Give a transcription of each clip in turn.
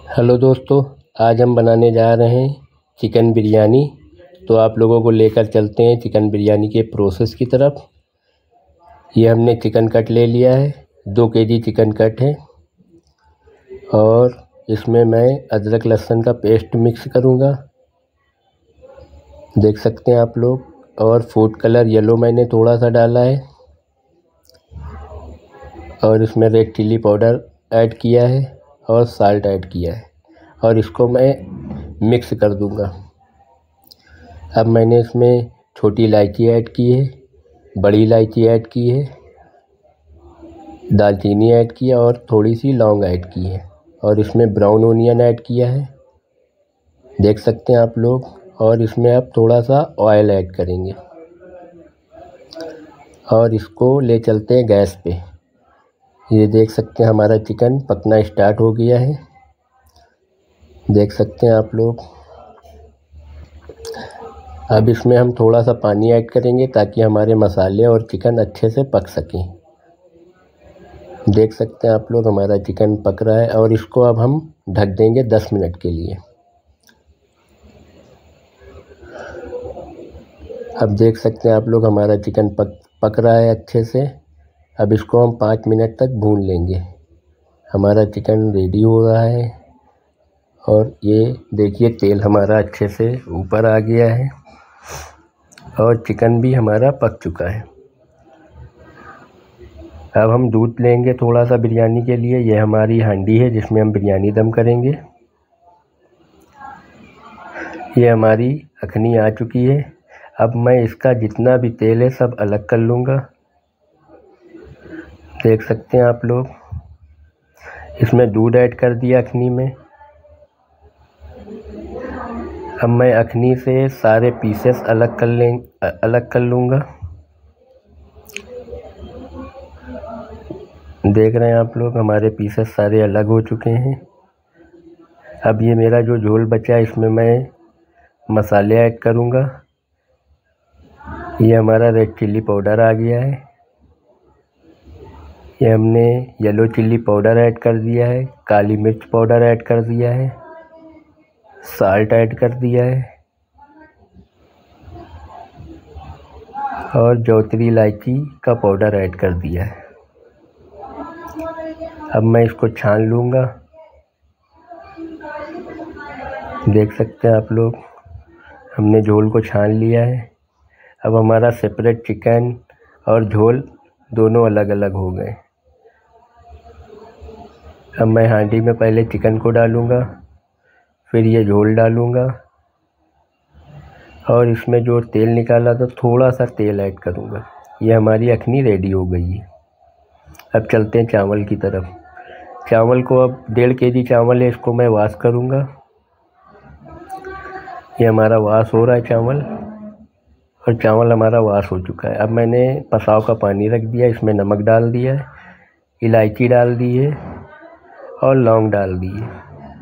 Hello दोस्तों, आज हम बनाने जा रहे हैं चिकन बिरयानी। तो आप लोगों को लेकर चलते हैं चिकन बिरयानी के प्रोसेस की तरफ। ये हमने चिकन कट ले लिया है, 2 केजी चिकन कट है और इसमें मैं अदरक लहसुन का पेस्ट मिक्स करूँगा, देख सकते हैं आप लोग। और फूड कलर येलो मैंने थोड़ा सा डाला है और इसमें रेड चिल्ली पाउडर ऐड किया है और साल्ट ऐड किया है और इसको मैं मिक्स कर दूंगा। अब मैंने इसमें छोटी इलायची ऐड की है, बड़ी इलायची ऐड की है, दालचीनी ऐड किया और थोड़ी सी लौंग ऐड की है और इसमें ब्राउन ओनियन ऐड किया है, देख सकते हैं आप लोग। और इसमें अब थोड़ा सा ऑयल ऐड करेंगे और इसको ले चलते हैं गैस पे। ये देख सकते हैं हमारा चिकन पकना स्टार्ट हो गया है, देख सकते हैं आप लोग। अब इसमें हम थोड़ा सा पानी ऐड करेंगे ताकि हमारे मसाले और चिकन अच्छे से पक सकें। देख सकते हैं आप लोग हमारा चिकन पक रहा है और इसको अब हम ढक देंगे 10 मिनट के लिए। अब देख सकते हैं आप लोग हमारा चिकन पक रहा है अच्छे से। अब इसको हम 5 मिनट तक भून लेंगे। हमारा चिकन रेडी हो रहा है और ये देखिए तेल हमारा अच्छे से ऊपर आ गया है और चिकन भी हमारा पक चुका है। अब हम दूध लेंगे थोड़ा सा बिरयानी के लिए। ये हमारी हांडी है जिसमें हम बिरयानी दम करेंगे। ये हमारी अखनी आ चुकी है। अब मैं इसका जितना भी तेल है सब अलग कर लूँगा, देख सकते हैं आप लोग। इसमें दूध ऐड कर दिया अखनी में। अब मैं अखनी से सारे पीसेस अलग कर लूँगा, देख रहे हैं आप लोग हमारे पीसेस सारे अलग हो चुके हैं। अब ये मेरा जो झोल बचा है इसमें मैं मसाले ऐड करूँगा। ये हमारा रेड चिल्ली पाउडर आ गया है, ये हमने येलो चिल्ली पाउडर ऐड कर दिया है, काली मिर्च पाउडर ऐड कर दिया है, साल्ट ऐड कर दिया है और जौतरी इलायची का पाउडर ऐड कर दिया है। अब मैं इसको छान लूँगा, देख सकते हैं आप लोग हमने झोल को छान लिया है। अब हमारा सेपरेट चिकन और झोल दोनों अलग अलग हो गए। अब मैं हांडी में पहले चिकन को डालूँगा, फिर ये झोल डालूँगा और इसमें जो तेल निकाला था थोड़ा सा तेल ऐड करूँगा। ये हमारी अखनी रेडी हो गई है। अब चलते हैं चावल की तरफ। चावल को अब 1.5 केजी चावल है, इसको मैं वॉश करूँगा। ये हमारा वॉश हो रहा है चावल और चावल हमारा वॉश हो चुका है। अब मैंने पसाव का पानी रख दिया, इसमें नमक डाल दिया है, इलायची डाल दी है और लौंग डाल दी है।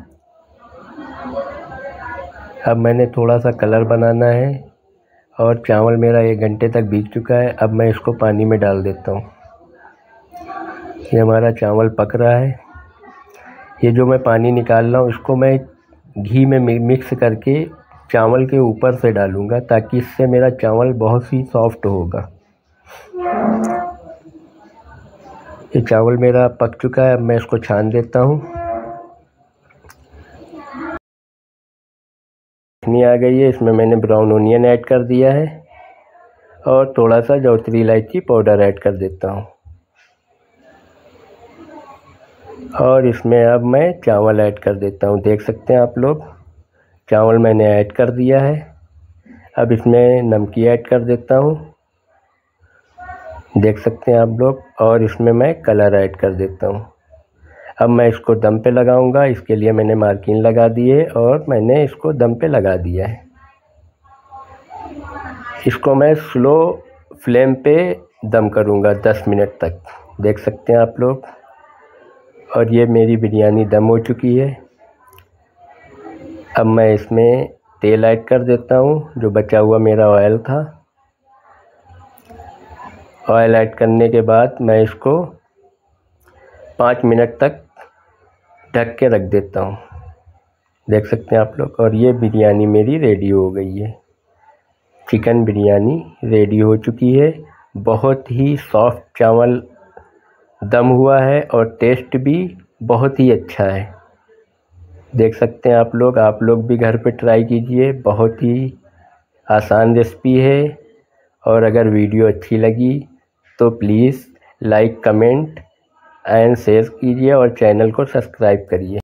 अब मैंने थोड़ा सा कलर बनाना है और चावल मेरा 1 घंटे तक भीग चुका है। अब मैं इसको पानी में डाल देता हूँ। ये हमारा चावल पक रहा है। ये जो मैं पानी निकाल रहा हूँ इसको मैं घी में मिक्स करके चावल के ऊपर से डालूँगा ताकि इससे मेरा चावल बहुत ही सॉफ्ट होगा। ये चावल मेरा पक चुका है, अब मैं इसको छान देता हूँ। अखनी आ गई है, इसमें मैंने ब्राउन ओनियन ऐड कर दिया है और थोड़ा सा जौतरी इलायची पाउडर ऐड कर देता हूँ और इसमें अब मैं चावल ऐड कर देता हूँ। देख सकते हैं आप लोग चावल मैंने ऐड कर दिया है। अब इसमें नमकी ऐड कर देता हूँ, देख सकते हैं आप लोग, और इसमें मैं कलर ऐड कर देता हूँ। अब मैं इसको दम पे लगाऊंगा, इसके लिए मैंने मार्किन लगा दी है और मैंने इसको दम पे लगा दिया है। इसको मैं स्लो फ्लेम पे दम करूंगा 10 मिनट तक, देख सकते हैं आप लोग। और ये मेरी बिरयानी दम हो चुकी है। अब मैं इसमें तेल ऐड कर देता हूँ, जो बचा हुआ मेरा ऑयल था। ऑयल ऐड करने के बाद मैं इसको 5 मिनट तक ढक के रख देता हूँ। देख सकते हैं आप लोग। और ये बिरयानी मेरी रेडी हो गई है। चिकन बिरयानी रेडी हो चुकी है। बहुत ही सॉफ्ट चावल दम हुआ है और टेस्ट भी बहुत ही अच्छा है। देख सकते हैं आप लोग भी घर पे ट्राई कीजिए। बहुत ही आसान रेसिपी है। और अगर वीडियो अच्छी लगी तो please like, comment and share कीजिए और चैनल को सब्सक्राइब करिए।